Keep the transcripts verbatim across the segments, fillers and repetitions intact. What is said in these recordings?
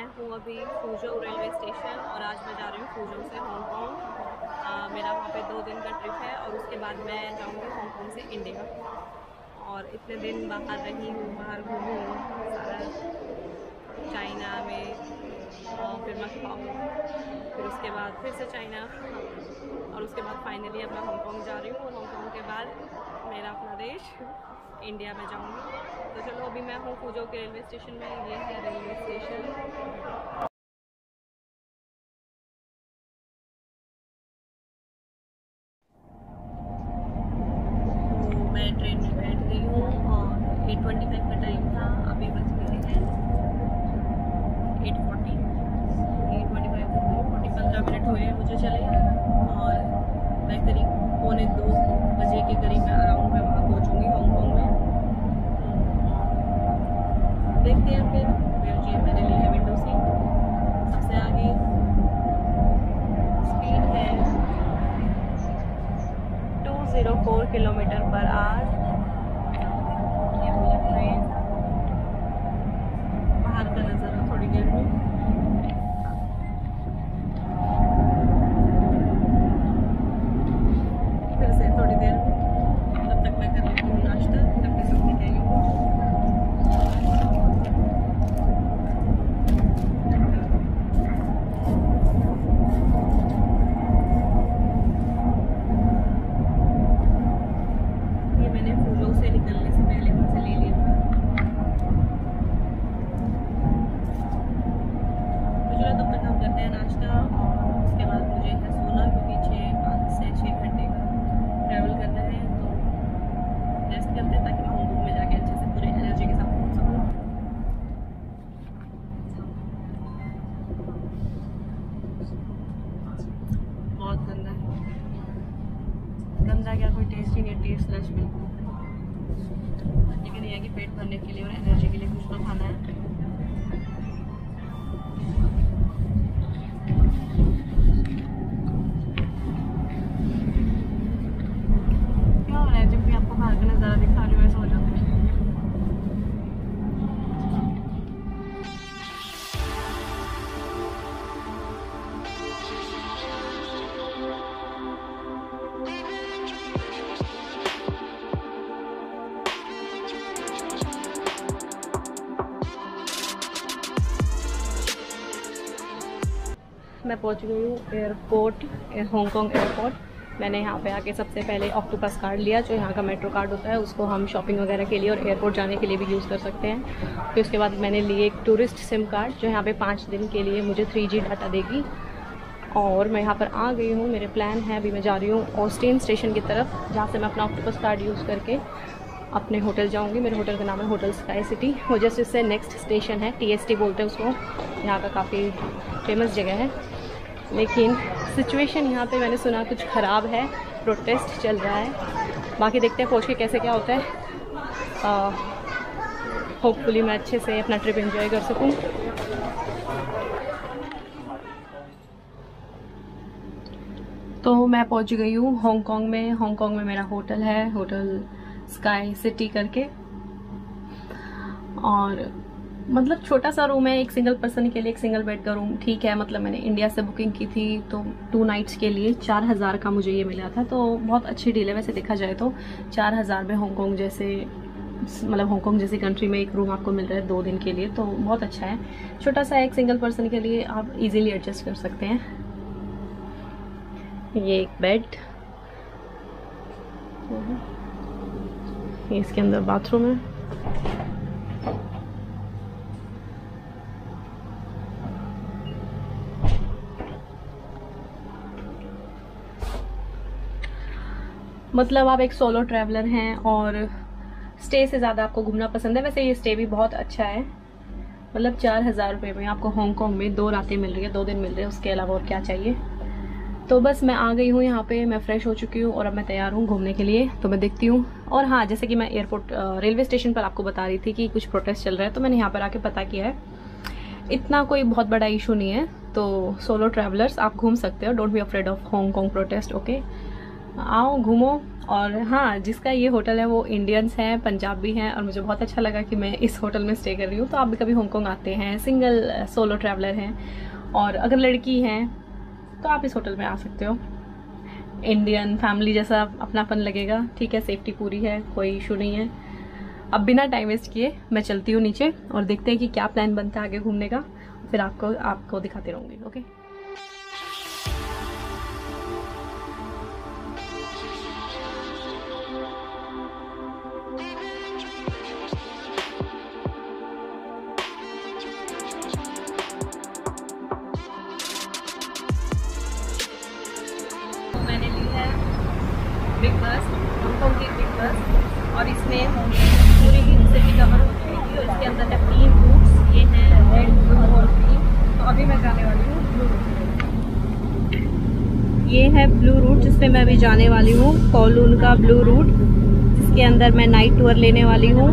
हूँ अभी फूजो railway station और आज मैं जा रही हूँ फूजो से हांगकांग। मेरा वहाँ पे दो दिन का ट्रिप है और उसके बाद मैं जाऊँगी हांगकांग से इंडिया। और इतने दिन बाहर रही हूँ, बाहर घूमी हूँ सारा, चाइना में, फिर मकाओ, फिर उसके बाद फिर से चाइना, और उसके बाद फाइनली अब मैं हांगकांग जा रही हूँ। और हांगकांग के बाद मेरा अपना देश इंडिया में जाऊँगी। तो चलो अभी मैं हूँ फूजो के रेलवे स्टेशन में। ये है रेलवे स्टेशन। तो मैं ट्रेन में बैठ गई हूँ और एट ट्वेंटी फाइव का टाइम था, अभी बज गए हैं eight forty. Eight twenty five तक फोर्टी पंद्रह मिनट हुए हैं मुझे चले, और मैं करीब पौने दो बजे के करीब मैं अराउंड में वहाँ पहुँचूँगी हांगकांग में। देखते हैं फिर। फिर जी मैंने ली है विंडो सीट सबसे आगे। स्पीड है two zero four kilometre per hour. ये बुलेट ट्रेन। बाहर का नज़ारा थोड़ी देर में। फिर से थोड़ी देर में। तब तक मैं कर लेती हूँ नाश्ता, तब तक सब तैयारी हो। बहुत गंदा है, गंदा क्या, कोई टेस्ट ही नहीं है, टेस्टलेस बिल्कुल। लेकिन ये है कि पेट भरने के लिए और एनर्जी के लिए कुछ तो खाना है। क्या हो रहा है, जब भी आपको बाहर का नज़ारा दिखा रही हूँ ऐसा हो जाता है। मैं पहुंच गई हूँ एयरपोर्ट, हांगकांग एयरपोर्ट। मैंने यहाँ पे आके सबसे पहले ऑक्टोपस कार्ड लिया, जो यहाँ का मेट्रो कार्ड होता है, उसको हम शॉपिंग वगैरह के लिए और एयरपोर्ट जाने के लिए भी यूज़ कर सकते हैं। फिर उसके बाद मैंने लिए एक टूरिस्ट सिम कार्ड, जो यहाँ पे पाँच दिन के लिए मुझे थ्री जी डाटा देगी। और मैं यहाँ पर आ गई हूँ। मेरे प्लान है, अभी मैं जा रही हूँ ऑस्टिन स्टेशन की तरफ, जहाँ से मैं अपना ऑक्टोपस कार्ड यूज़ करके अपने होटल जाऊँगी। मेरे होटल का नाम है होटल स्काई सिटी। वो जस्ट इससे नेक्स्ट स्टेशन है, टी एस टी बोलते हैं उसको। यहाँ का काफ़ी फेमस जगह है, लेकिन सिचुएशन यहाँ पे मैंने सुना कुछ ख़राब है, प्रोटेस्ट चल रहा है। बाकी देखते हैं पहुँच के कैसे क्या होता है। होपफुली मैं अच्छे से अपना ट्रिप एंजॉय कर सकूँ। तो मैं पहुँच गई हूँ हांगकांग में। हांगकांग में मेरा होटल है, होटल स्काई सिटी करके। और मतलब छोटा सा रूम है, एक सिंगल पर्सन के लिए, एक सिंगल बेड का रूम। ठीक है, मतलब मैंने इंडिया से बुकिंग की थी तो टू नाइट्स के लिए चार हज़ार का मुझे ये मिला था, तो बहुत अच्छी डील है वैसे देखा जाए तो। चार हज़ार में हांगकांग जैसे, मतलब हांगकांग जैसी कंट्री में एक रूम आपको मिल रहा है दो दिन के लिए, तो बहुत अच्छा है। छोटा सा एक सिंगल पर्सन के लिए आप इजीली एडजस्ट कर सकते हैं। ये एक बेड, ये इसके अंदर बाथरूम है। मतलब आप एक सोलो ट्रैवलर हैं और स्टे से ज़्यादा आपको घूमना पसंद है। वैसे ये स्टे भी बहुत अच्छा है, मतलब चार हज़ार रुपये में आपको हांगकांग में दो रातें मिल रही है, दो दिन मिल रहे हैं, उसके अलावा और क्या चाहिए। तो बस मैं आ गई हूँ यहाँ पे, मैं फ्रेश हो चुकी हूँ और अब मैं तैयार हूँ घूमने के लिए। तो मैं देखती हूँ। और हाँ, जैसे कि मैं एयरपोर्ट रेलवे स्टेशन पर आपको बता रही थी कि कुछ प्रोटेस्ट चल रहा है, तो मैंने यहाँ पर आके पता किया है, इतना कोई बहुत बड़ा इशू नहीं है। तो सोलो ट्रैवलर्स आप घूम सकते हो, don't be afraid of Hong Kong protest, okay. आओ घूमो। और हाँ, जिसका ये होटल है वो इंडियंस हैं, पंजाबी हैं, और मुझे बहुत अच्छा लगा कि मैं इस होटल में स्टे कर रही हूँ। तो आप भी कभी हांगकांग आते हैं, सिंगल सोलो ट्रैवलर हैं, और अगर लड़की हैं तो आप इस होटल में आ सकते हो। इंडियन फैमिली जैसा अपनापन लगेगा, ठीक है, सेफ्टी पूरी है, कोई इशू नहीं है। अब बिना टाइम वेस्ट किए मैं चलती हूँ नीचे और देखते हैं कि क्या प्लान बनता है आगे घूमने का, फिर आपको आपको दिखाते रहूँगी। ओके, मैंने ली है बिग बस, हांगकांग की बिग बस, और इसमें पूरी ही सिटी कवर हो जाएगी। और इसके अंदर है तीन रूट्स, ये हैं रेड, ब्लू और ग्रीन। तो अभी मैं जाने वाली हूँ ब्लू रूट। ये है ब्लू रूट जिसपे मैं अभी जाने वाली हूँ, कौलून का ब्लू रूट, जिसके अंदर मैं नाइट टूर लेने वाली हूँ।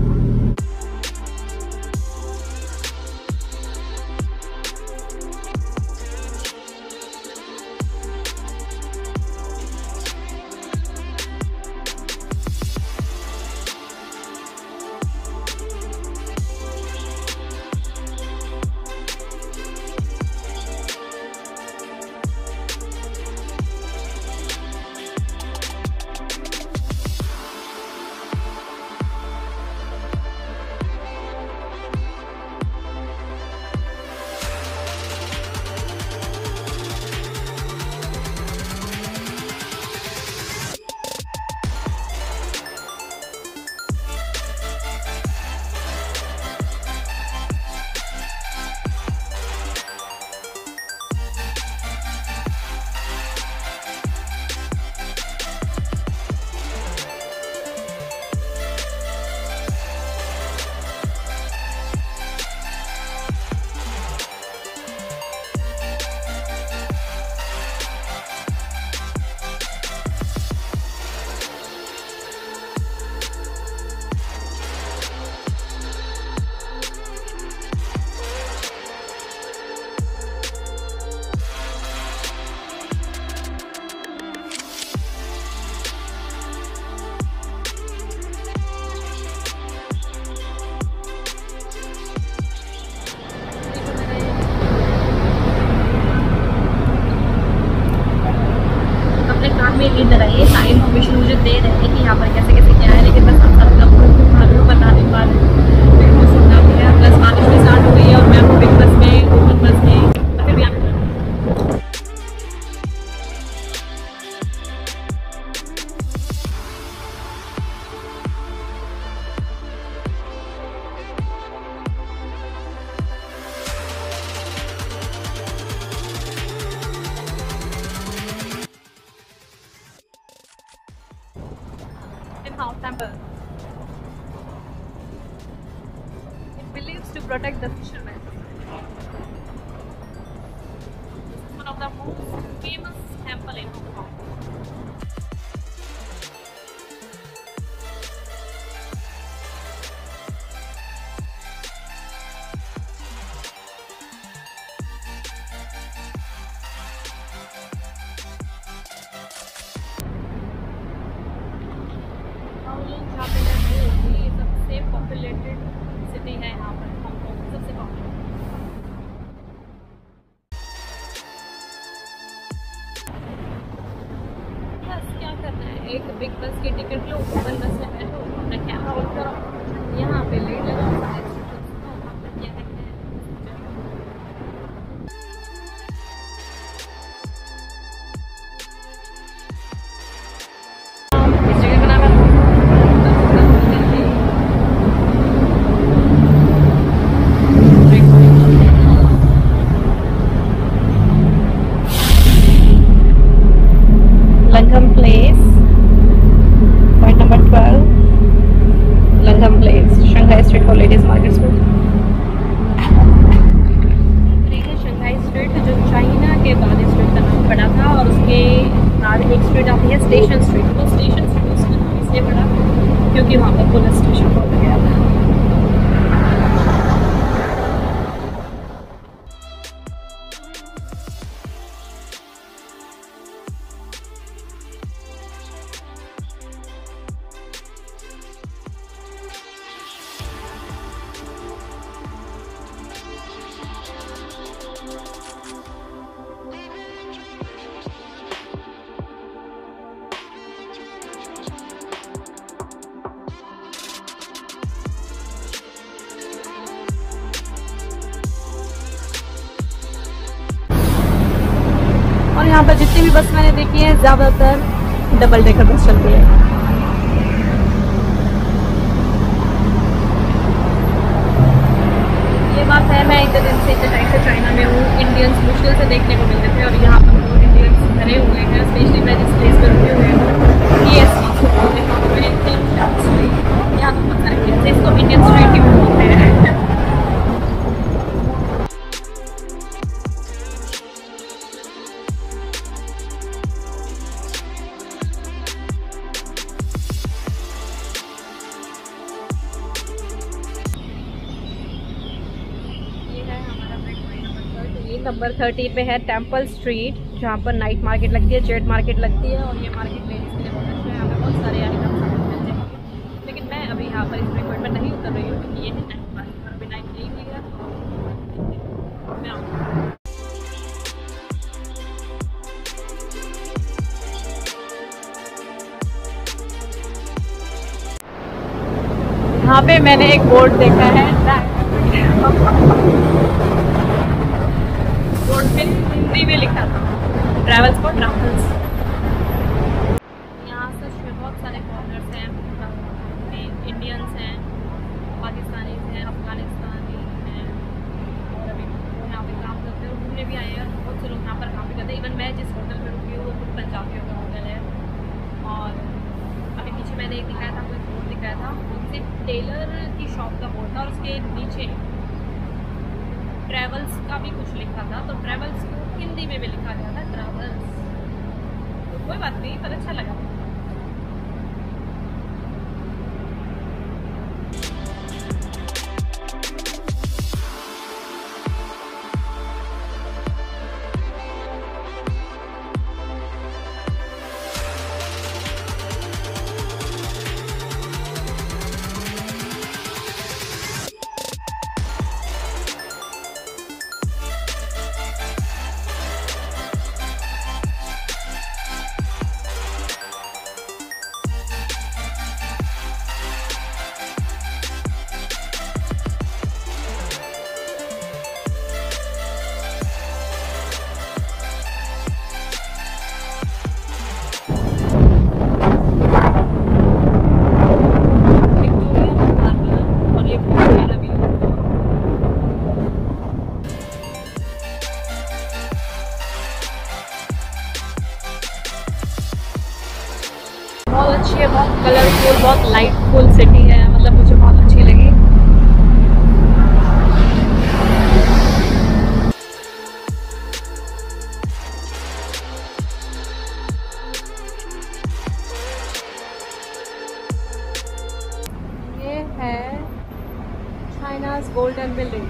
इधर आइए, सारी इन्फॉर्मेशन मुझे दे रहे हैं कि यहाँ पर कैसे कैसे क्या है, लेकिन बस आप सबका आपको बता नहीं पा रहे। बिग बस इतना गया, प्लस बारिश भी स्टार्ट हो गई है और मैं आपको बिग बस में, ओपन बस में, फिर भी आप House temple. It believes to protect the fishermen. This is one of the most famous temple in Hong Kong. ये सबसे पॉपुलेटेड सिटी है यहाँ पर, हांगकांग सबसे पॉपुलेटेड। बस क्या करना है, एक बिग बस की टिकट लो, ओपन बस में बैठो, अपना कैमरा ऑन करो, यहाँ पे लेट लगाओ। Langham Place, point number twelve, Langham Place, Shanghai Street for Ladies Market Street। ये शंघाई स्ट्रीट जो चाइना के बाद स्ट्रीट का नाम पड़ा था, और उसके बाद एक स्ट्रीट आती है स्टेशन स्ट्रीट। तो स्टेशन स्ट्रीट उसका नाम इसलिए पड़ा क्योंकि वहाँ पर पुलिस स्टेशन खोला गया था। यहाँ पर जितनी भी बस मैंने देखी है ज़्यादातर डबल डेकर बस चलती है। ये बात है, मैं इतने दिन से इतने टाइम से चाइना में हूँ, इंडियंस मुश्किल से देखने को मिलते थे और यहाँ पर तो इंडियंस भरे हुए हैं। स्पेशली मैं जिस प्लेस पर रुके हुए हूँ ई एस टी यहाँ तो बहुत सारे प्लेस है, इसको इंडियन स्ट्रीट भी बोलते हैं। नंबर थर्टी पे है टेम्पल स्ट्रीट, जहाँ पर नाइट मार्केट लगती है, जेट मार्केट लगती है और ये मार्केट लेडीज़ के लिए बहुत अच्छा है। यहाँ पे बहुत सारे आइटम्स मिलते हैं, लेकिन मैं अभी यहाँ पर इस ब्रेकवर्ड में नहीं उतर रही हूँ क्योंकि ये है नाइट मार्केट और अभी नाइट नहीं मिलेगा। मैं आऊँ यहाँ पे मैंने एक बोर्ड देखा है, बोर्ड पे हिंदी में लिखा था ट्रैवल्स फॉर ट्रैवल्स। यहाँ से बहुत सारे फॉरेनर्स हैं, इंडियंस हैं, पाकिस्तानी हैं, अफगानिस्तानी हैं और अभी यहाँ पे काम करते हैं और घूमने भी आए हैं। बहुत से लोग यहाँ पर काम भी करते हैं। इवन मैं जिस होटल में रुकी हूँ वो खुद पंजाबियों का होटल है। और अभी पीछे मैंने एक दिखाया था, कोई बोर्ड दिखाया था, उनसे टेलर की शॉप का बोर्ड था और उसके नीचे ट्रैवल्स का भी कुछ लिखा था। तो ट्रैवल्स को हिंदी में भी लिखा गया था ट्रैवल्स, तो कोई बात नहीं, पर अच्छा लगा। बहुत अच्छी है, बहुत कलरफुल, बहुत लाइटफुल सिटी है, मतलब मुझे बहुत अच्छी लगी। ये है चाइनाज़ गोल्डन बिल्डिंग।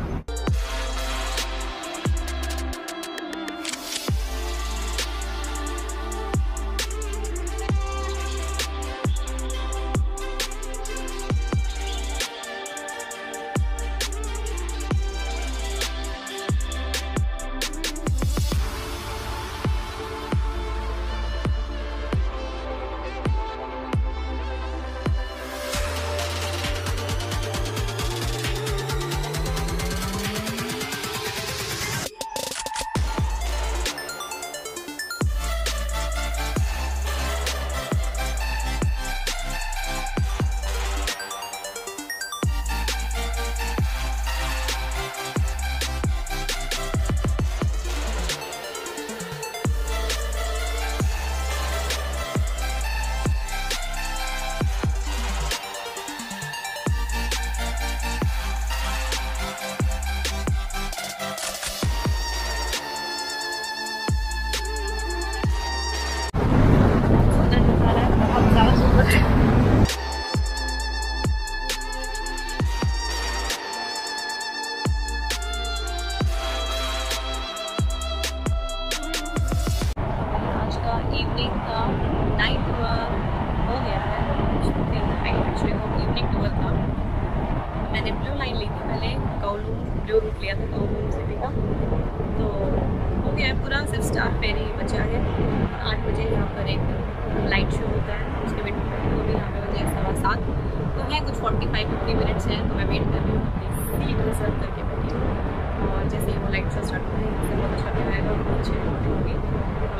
इवनिंग का नाइट हो गया है, एक्चुअली वो इवनिंग टूर था। मैंने ब्लू लाइन ली थी पहले, काउलून ब्लू रूट लिया था काउलून सिटी का, तो हो गया है पूरा, सिर्फ स्टार फेरी बचा है। आठ बजे यहाँ पर एक लाइट शो होता है, उसके वेट कर रही हूँ। अभी यहाँ पे बजे सवा सात तो है, कुछ फोर्टी फाइव फिफ्टी मिनट्स हैं, तो मैं वेट कर रही हूँ, अपनी सीट रिजर्व करके बैठी हूँ। और जैसे ही वो लाइट शो स्टार्ट होता है, इससे बहुत अच्छा भी रहेगा, बहुत अच्छी होगी।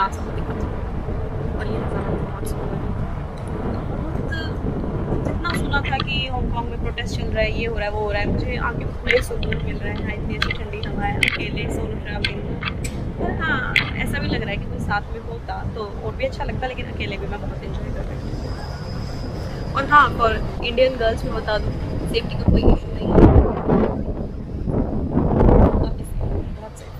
आप सबको दिखाती हूँ। और ये नज़ारा बहुत सुंदर है। बहुत जितना सुना था कि हांगकांग में प्रोटेस्ट चल रहा है, ये हो रहा है, वो हो रहा है, मुझे आगे बड़े सुकून मिल रहा है। इतनी अच्छी ठंडी हवा है, अकेले सोलो ट्रैवलिंग। पर हाँ, ऐसा भी लग रहा है कि कोई साथ में होता तो और भी अच्छा लगता, लेकिन अकेले भी मैं बहुत इन्जॉय कर रही हूँ। और हाँ, फॉर इंडियन गर्ल्स में बता दूँ, सेफ्टी का कोई इशू नहीं है। बहुत सेफ।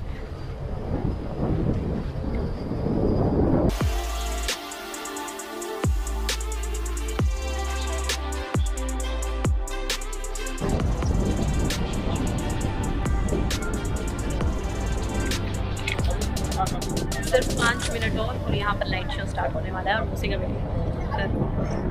सिर्फ पाँच मिनट और और यहाँ पर लाइट शो स्टार्ट होने वाला है और उसी का वीडियो।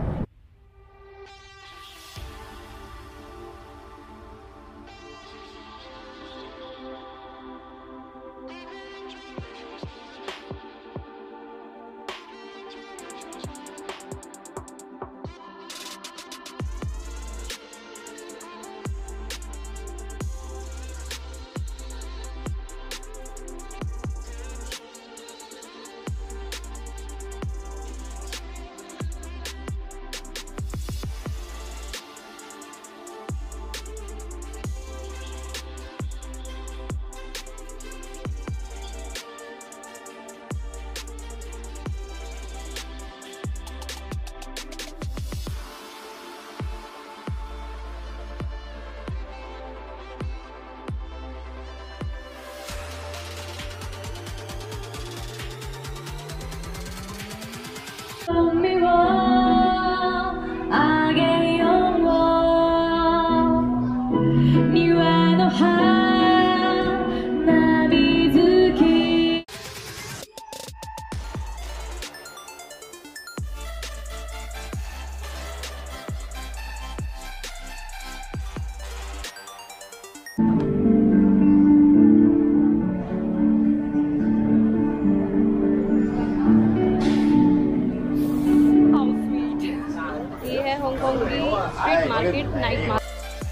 हांगकांग की स्ट्रीट मार्केट, नाइट मार्केट।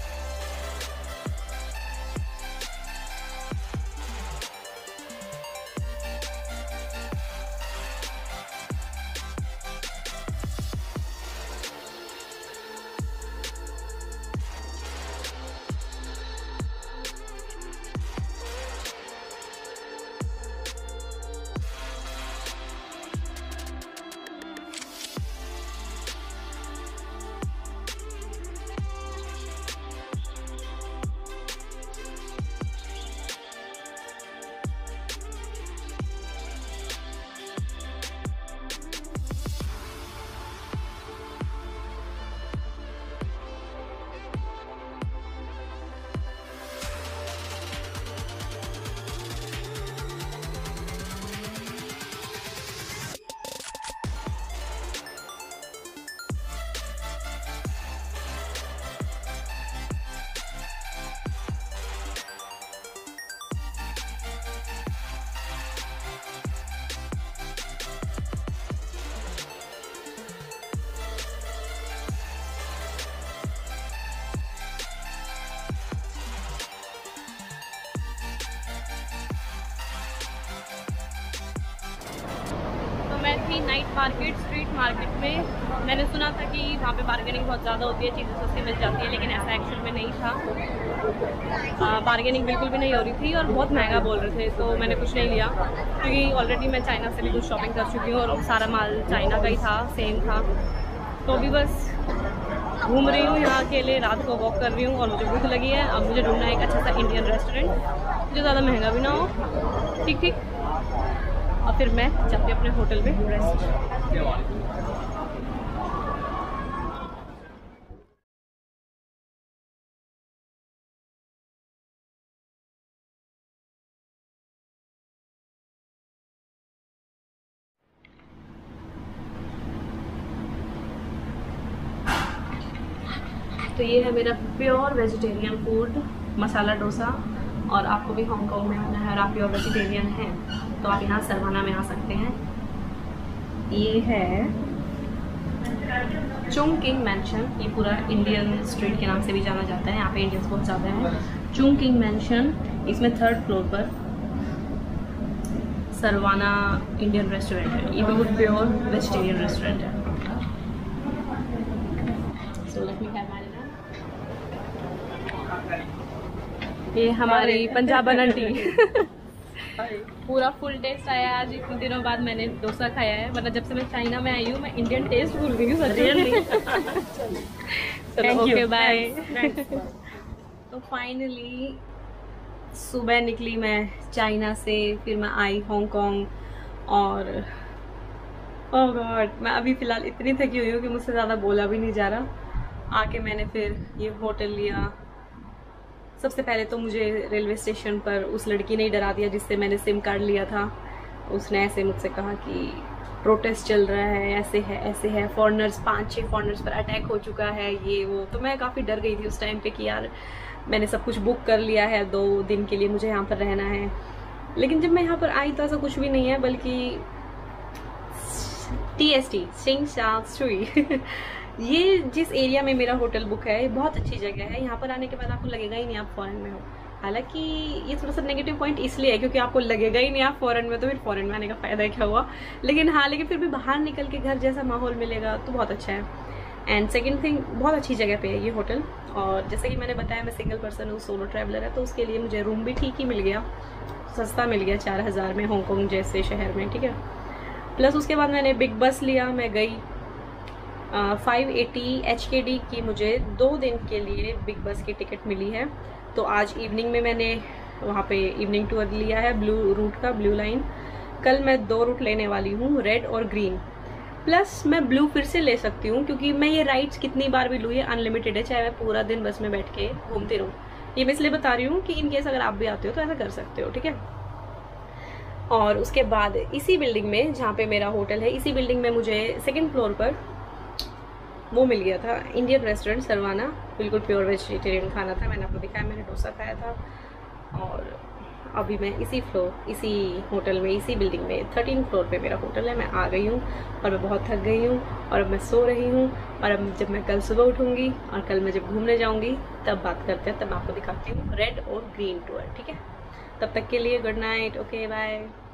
थी नाइट मार्केट, स्ट्रीट मार्केट में। मैंने सुना था कि वहाँ पे बार्गेनिंग बहुत ज़्यादा होती है, चीज़ें सस्ती मिल जाती है, लेकिन ऐसा एक्चुअल में नहीं था। बार्गेनिंग बिल्कुल भी नहीं हो रही थी और बहुत महंगा बोल रहे थे, तो मैंने कुछ नहीं लिया क्योंकि ऑलरेडी मैं चाइना से भी कुछ शॉपिंग कर चुकी हूँ और सारा माल चाइना का ही था, सेम था। तो अभी बस घूम रही हूँ यहाँ अकेले, रात को वॉक कर रही हूँ और मुझे भूख लगी है। अब मुझे ढूंढना है एक अच्छा सा इंडियन रेस्टोरेंट जो ज़्यादा महंगा भी ना हो, ठीक ठीक, और फिर मैं जाती अपने होटल में रेस्ट। तो ये है मेरा pure vegetarian food, masala dosa. और आपको भी हांगकांग में आना है और आप प्योर वेजिटेरियन हैं तो आप यहाँ सरवाना में आ सकते हैं। ये है चुंग किंग मैंशन, ये पूरा इंडियन स्ट्रीट के नाम से भी जाना जाता है, यहाँ पे इंडियंस बहुत ज़्यादा हैं। चुंग किंग मैंशन, इसमें थर्ड फ्लोर पर सरवाना इंडियन रेस्टोरेंट है। ये बिल्कुल प्योर वेजिटेरियन रेस्टोरेंट है। So let me have my dinner. ये हमारी पंजाबन आंटी पूरा फुल टेस्ट आया आज। इतने दिनों बाद मैंने डोसा खाया है, वरना जब से मैं चाइना में आई हूँ मैं इंडियन टेस्ट भूल गई हूँ। Okay bye. तो फाइनली सुबह निकली मैं चाइना से, फिर मैं आई हांगकांग और ओह गॉड मैं अभी फ़िलहाल इतनी थकी हुई हूँ कि मुझसे ज़्यादा बोला भी नहीं जा रहा। आके मैंने फिर ये होटल लिया। सबसे पहले तो मुझे रेलवे स्टेशन पर उस लड़की ने ही डरा दिया जिससे मैंने सिम कार्ड लिया था। उसने ऐसे मुझसे कहा कि प्रोटेस्ट चल रहा है, ऐसे है ऐसे है, फॉरेनर्स पाँच छः फॉरेनर्स पर अटैक हो चुका है, ये वो। तो मैं काफ़ी डर गई थी उस टाइम पे कि यार मैंने सब कुछ बुक कर लिया है, दो दिन के लिए मुझे यहाँ पर रहना है। लेकिन जब मैं यहाँ पर आई तो ऐसा कुछ भी नहीं है, बल्कि टी एस टी सिंग सा स्ट्री ये जिस एरिया में मेरा होटल बुक है ये बहुत अच्छी जगह है। यहाँ पर आने के बाद आपको लगेगा ही नहीं आप फॉरेन में हो। हालांकि ये थोड़ा सा नेगेटिव पॉइंट इसलिए है क्योंकि आपको लगेगा ही नहीं आप फॉरेन में, तो फिर फॉरेन में आने का फ़ायदा क्या हुआ। लेकिन हाँ, लेकिन फिर भी बाहर निकल के घर जैसा माहौल मिलेगा तो बहुत अच्छा है। एंड सेकेंड थिंग, बहुत अच्छी जगह पे है ये होटल। और जैसे कि मैंने बताया मैं सिंगल पर्सन हूँ, सोलो ट्रैवलर है, तो उसके लिए मुझे रूम भी ठीक ही मिल गया, सस्ता मिल गया चार हज़ार में हांगकांग जैसे शहर में, ठीक है। प्लस उसके बाद मैंने बिग बस लिया, मैं गई five eighty H K D की मुझे दो दिन के लिए बिग बस की टिकट मिली है। तो आज इवनिंग में मैंने वहाँ पे इवनिंग टूर लिया है ब्लू रूट का, ब्लू लाइन। कल मैं दो रूट लेने वाली हूँ, रेड और ग्रीन। प्लस मैं ब्लू फिर से ले सकती हूँ क्योंकि मैं ये राइड्स कितनी बार भी लूँ, ये अनलिमिटेड है, चाहे मैं पूरा दिन बस में बैठ के घूमती रहूँ। ये मैं इसलिए बता रही हूँ कि इन केस अगर आप भी आते हो तो ऐसा कर सकते हो, ठीक है। और उसके बाद इसी बिल्डिंग में जहाँ पे मेरा होटल है, इसी बिल्डिंग में मुझे सेकेंड फ्लोर पर वो मिल गया था इंडियन रेस्टोरेंट सरवाना। बिल्कुल प्योर वेजिटेरियन खाना था, मैंने आपको दिखाया, मैंने डोसा खाया था। और अभी मैं इसी फ्लोर इसी होटल में इसी बिल्डिंग में थर्टीन फ्लोर पे मेरा होटल है। मैं आ गई हूँ और मैं बहुत थक गई हूँ और अब मैं सो रही हूँ। और अब जब मैं कल सुबह उठूँगी और कल मैं जब घूमने जाऊँगी तब बात करते हैं, तब मैं आपको दिखाती हूँ रेड और ग्रीन टूर, ठीक है। तब तक के लिए गुड नाइट, ओके बाय।